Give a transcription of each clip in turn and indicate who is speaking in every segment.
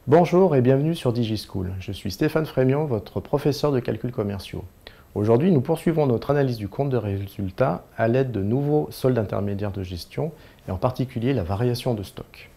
Speaker 1: Bonjour et bienvenue sur DigiSchool. Je suis Stéphane Frémion, votre professeur de calculs commerciaux. Aujourd'hui, nous poursuivons notre analyse du compte de résultat à l'aide de nouveaux soldes intermédiaires de gestion et en particulier la variation de stock.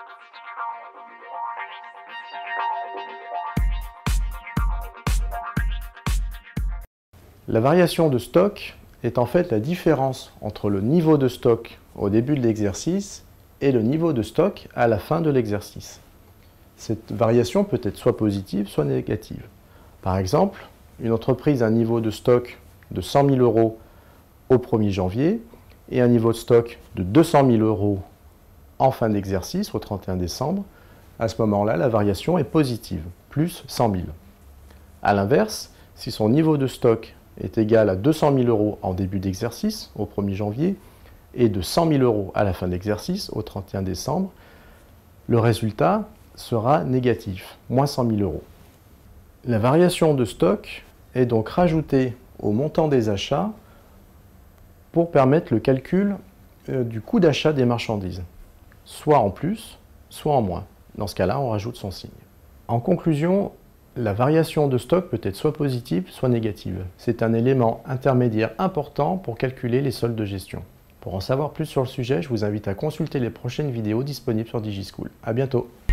Speaker 1: La variation de stock est en fait la différence entre le niveau de stock au début de l'exercice et le niveau de stock à la fin de l'exercice. Cette variation peut être soit positive, soit négative. Par exemple, une entreprise a un niveau de stock de 100 000 euros au 1er janvier et un niveau de stock de 200 000 euros en fin d'exercice, au 31 décembre. À ce moment-là, la variation est positive, plus 100 000. A l'inverse, si son niveau de stock est égal à 200 000 euros en début d'exercice, au 1er janvier, et de 100 000 euros à la fin d'exercice, au 31 décembre, le résultat sera négatif, moins 100 000 euros. La variation de stock est donc rajoutée au montant des achats pour permettre le calcul du coût d'achat des marchandises, soit en plus, soit en moins. Dans ce cas-là, on rajoute son signe. En conclusion, la variation de stock peut être soit positive, soit négative. C'est un élément intermédiaire important pour calculer les soldes de gestion. Pour en savoir plus sur le sujet, je vous invite à consulter les prochaines vidéos disponibles sur DigiSchool. À bientôt!